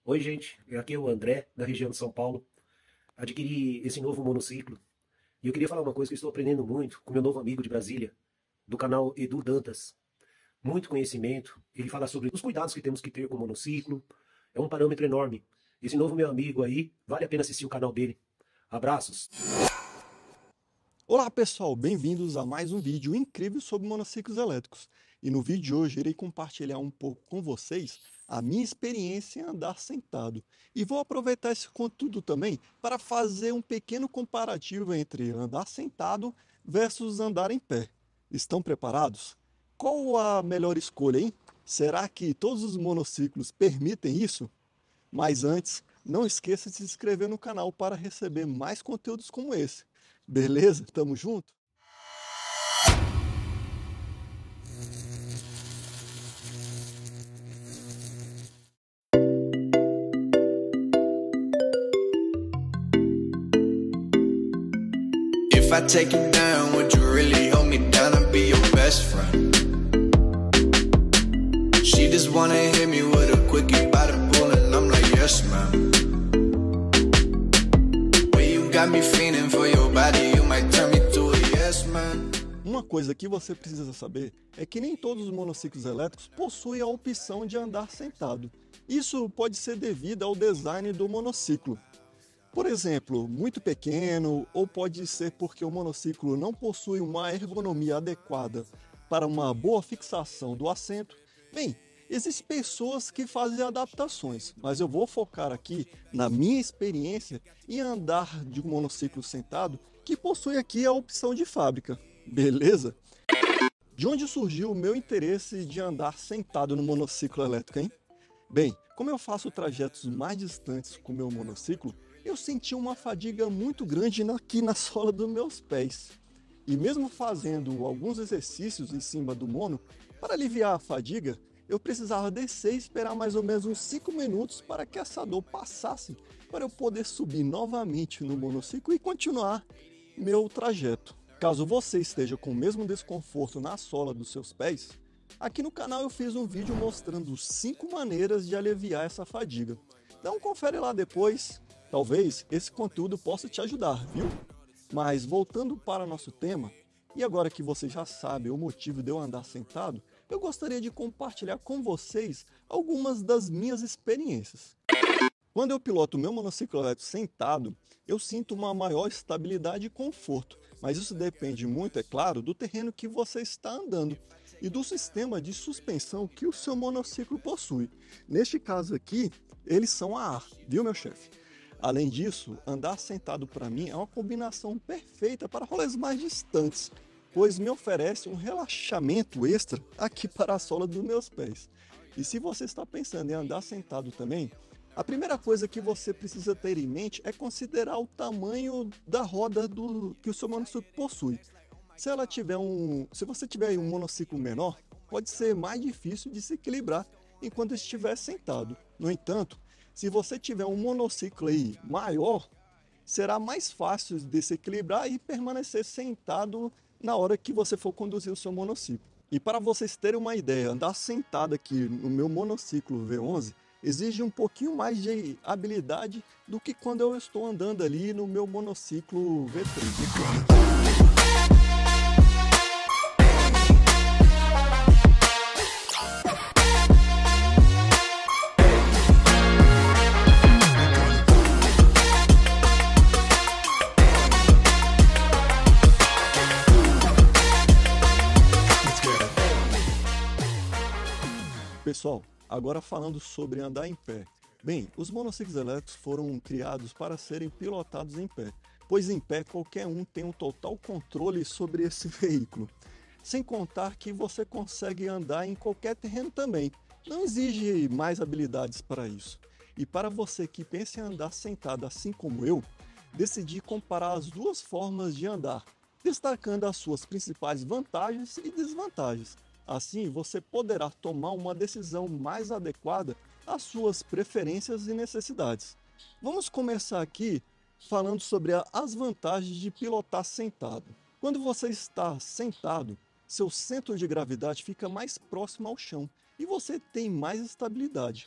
Oi, gente. Aqui é o André, da região de São Paulo. Adquiri esse novo monociclo e eu queria falar uma coisa que eu estou aprendendo muito com meu novo amigo de Brasília, do canal Edu Dantas. Muito conhecimento. Ele fala sobre os cuidados que temos que ter com o monociclo. É um parâmetro enorme. Esse novo meu amigo aí, vale a pena assistir o canal dele. Abraços. Olá pessoal, bem-vindos a mais um vídeo incrível sobre monociclos elétricos. E no vídeo de hoje irei compartilhar um pouco com vocês a minha experiência em andar sentado. E vou aproveitar esse conteúdo também para fazer um pequeno comparativo entre andar sentado versus andar em pé. Estão preparados? Qual a melhor escolha, hein? Será que todos os monociclos permitem isso? Mas antes, não esqueça de se inscrever no canal para receber mais conteúdos como esse. Beleza? Tamo junto? If I take you down, would you really hold me down and be your best friend? She just wanna hit me with a quickie by the pool and I'm like, yes, ma'am. Well, you got me feeling for your body, you might turn me to a yes, man. Uma coisa que você precisa saber é que nem todos os monociclos elétricos possuem a opção de andar sentado. Isso pode ser devido ao design do monociclo. Por exemplo, muito pequeno, ou pode ser porque o monociclo não possui uma ergonomia adequada para uma boa fixação do assento. Bem, existem pessoas que fazem adaptações, mas eu vou focar aqui na minha experiência em andar de um monociclo sentado que possui aqui a opção de fábrica. Beleza? De onde surgiu o meu interesse de andar sentado no monociclo elétrico, hein? Bem, como eu faço trajetos mais distantes com o meu monociclo, eu senti uma fadiga muito grande aqui na sola dos meus pés. E mesmo fazendo alguns exercícios em cima do mono, para aliviar a fadiga, eu precisava descer e esperar mais ou menos uns 5 minutos para que essa dor passasse, para eu poder subir novamente no monociclo e continuar meu trajeto. Caso você esteja com o mesmo desconforto na sola dos seus pés, aqui no canal eu fiz um vídeo mostrando 5 maneiras de aliviar essa fadiga. Então confere lá depois, talvez esse conteúdo possa te ajudar, viu? Mas voltando para nosso tema, e agora que você já sabe o motivo de eu andar sentado, eu gostaria de compartilhar com vocês algumas das minhas experiências. Quando eu piloto o meu monociclo elétrico sentado, eu sinto uma maior estabilidade e conforto, mas isso depende muito, é claro, do terreno que você está andando e do sistema de suspensão que o seu monociclo possui. Neste caso aqui, eles são a ar, viu, meu chefe? Além disso, andar sentado para mim é uma combinação perfeita para rolês mais distantes, pois me oferece um relaxamento extra aqui para a sola dos meus pés. E se você está pensando em andar sentado também, a primeira coisa que você precisa ter em mente é considerar o tamanho da roda que o seu monociclo possui. Se você tiver um monociclo menor, pode ser mais difícil de se equilibrar enquanto estiver sentado. No entanto, se você tiver um monociclo aí maior, será mais fácil de se equilibrar e permanecer sentado na hora que você for conduzir o seu monociclo. E para vocês terem uma ideia, andar sentado aqui no meu monociclo V11 exige um pouquinho mais de habilidade do que quando eu estou andando ali no meu monociclo V3. Pessoal, agora falando sobre andar em pé. Bem, os monociclos elétricos foram criados para serem pilotados em pé, pois em pé qualquer um tem um total controle sobre esse veículo. Sem contar que você consegue andar em qualquer terreno também, não exige mais habilidades para isso. E para você que pensa em andar sentado assim como eu, decidi comparar as duas formas de andar, destacando as suas principais vantagens e desvantagens. Assim, você poderá tomar uma decisão mais adequada às suas preferências e necessidades. Vamos começar aqui falando sobre as vantagens de pilotar sentado. Quando você está sentado, seu centro de gravidade fica mais próximo ao chão e você tem mais estabilidade.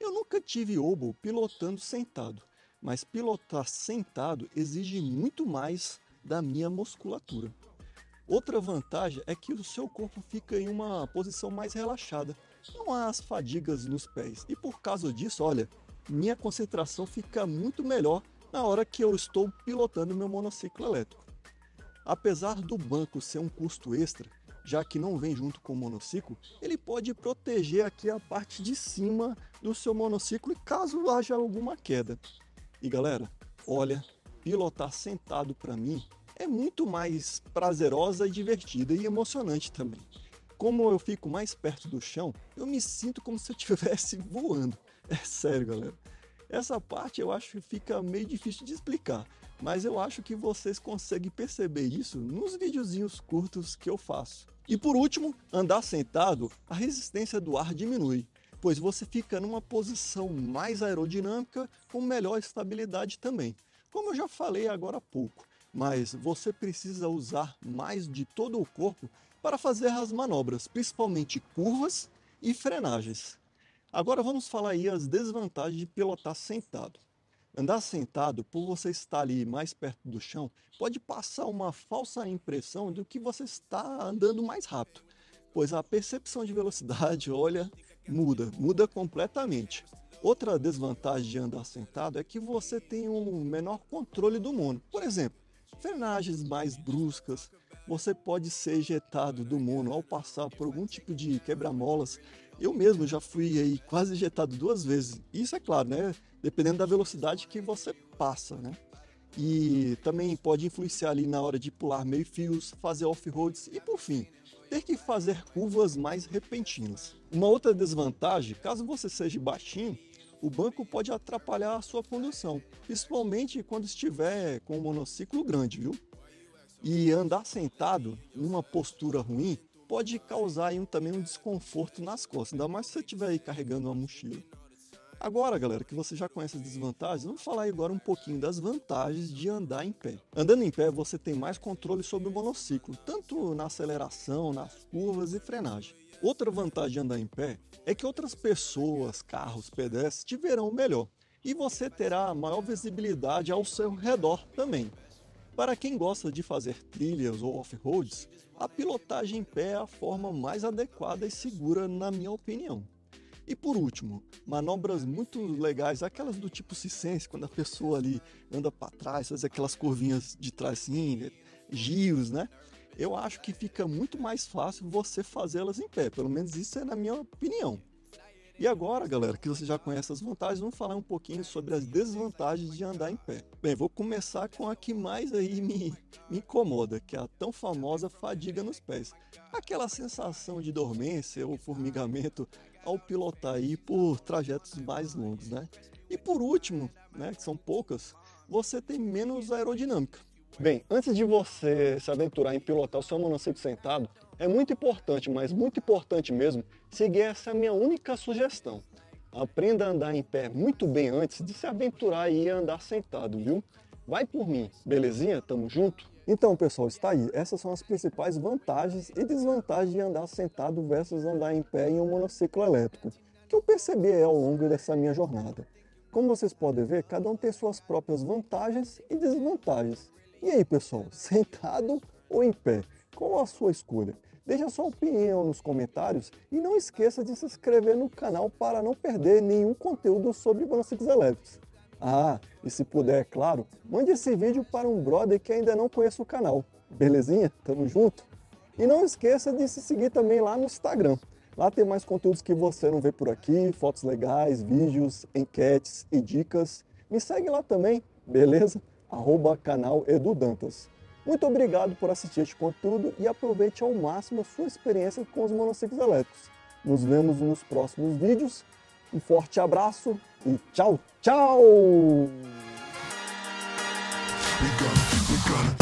Eu nunca tive obo pilotando sentado, mas pilotar sentado exige muito mais da minha musculatura. Outra vantagem é que o seu corpo fica em uma posição mais relaxada, não há as fadigas nos pés, e por causa disso, olha, minha concentração fica muito melhor na hora que eu estou pilotando meu monociclo elétrico. Apesar do banco ser um custo extra, já que não vem junto com o monociclo, ele pode proteger aqui a parte de cima do seu monociclo caso haja alguma queda. E galera, olha, pilotar sentado para mim é muito mais prazerosa e divertida e emocionante também. Como eu fico mais perto do chão, eu me sinto como se eu estivesse voando. É sério, galera. Essa parte eu acho que fica meio difícil de explicar, mas eu acho que vocês conseguem perceber isso nos videozinhos curtos que eu faço. E por último, andar sentado, a resistência do ar diminui, pois você fica numa posição mais aerodinâmica com melhor estabilidade também. Como eu já falei agora há pouco, mas você precisa usar mais de todo o corpo para fazer as manobras, principalmente curvas e frenagens. Agora vamos falar aí as desvantagens de pilotar sentado. Andar sentado, por você estar ali mais perto do chão, pode passar uma falsa impressão de que você está andando mais rápido, pois a percepção de velocidade, olha, muda completamente. Outra desvantagem de andar sentado é que você tem um menor controle do mono. Por exemplo, frenagens mais bruscas, você pode ser ejetado do mono ao passar por algum tipo de quebra-molas. Eu mesmo já fui aí quase ejetado 2 vezes. Isso é claro, né? Dependendo da velocidade que você passa, né? E também pode influenciar ali na hora de pular meio fios, fazer off-roads e por fim, ter que fazer curvas mais repentinas. Uma outra desvantagem, caso você seja baixinho, o banco pode atrapalhar a sua condução, principalmente quando estiver com um monociclo grande, viu? E andar sentado numa postura ruim pode causar aí também um desconforto nas costas, ainda mais se você estiver aí carregando uma mochila. Agora, galera, que você já conhece as desvantagens, vamos falar agora um pouquinho das vantagens de andar em pé. Andando em pé, você tem mais controle sobre o monociclo, tanto na aceleração, nas curvas e frenagem. Outra vantagem de andar em pé é que outras pessoas, carros, pedestres te verão melhor e você terá maior visibilidade ao seu redor também. Para quem gosta de fazer trilhas ou off-roads, a pilotagem em pé é a forma mais adequada e segura, na minha opinião. E por último, manobras muito legais, aquelas do tipo circense, quando a pessoa ali anda para trás, faz aquelas curvinhas de trás assim, giros, né? Eu acho que fica muito mais fácil você fazê-las em pé, pelo menos isso é na minha opinião. E agora, galera, que você já conhece as vantagens, vamos falar um pouquinho sobre as desvantagens de andar em pé. Bem, vou começar com a que mais aí me incomoda, que é a tão famosa fadiga nos pés. Aquela sensação de dormência ou formigamento ao pilotar aí por trajetos mais longos, né? E por último, né, que são poucas, você tem menos aerodinâmica. Bem, antes de você se aventurar em pilotar o seu monociclo sentado, é muito importante, mas muito importante mesmo, seguir essa minha única sugestão. Aprenda a andar em pé muito bem antes de se aventurar e andar sentado, viu? Vai por mim, belezinha? Tamo junto? Então, pessoal, está aí. Essas são as principais vantagens e desvantagens de andar sentado versus andar em pé em um monociclo elétrico, que eu percebi ao longo dessa minha jornada. Como vocês podem ver, cada um tem suas próprias vantagens e desvantagens. E aí, pessoal, sentado ou em pé? Qual a sua escolha? Deixe a sua opinião nos comentários e não esqueça de se inscrever no canal para não perder nenhum conteúdo sobre monociclos elétricos. Ah, e se puder, é claro, mande esse vídeo para um brother que ainda não conhece o canal. Belezinha? Tamo junto? E não esqueça de se seguir também lá no Instagram. Lá tem mais conteúdos que você não vê por aqui, fotos legais, vídeos, enquetes e dicas. Me segue lá também, beleza? @canal Edu Dantas. Muito obrigado por assistir este conteúdo e aproveite ao máximo a sua experiência com os monociclos elétricos. Nos vemos nos próximos vídeos. Um forte abraço e tchau, tchau!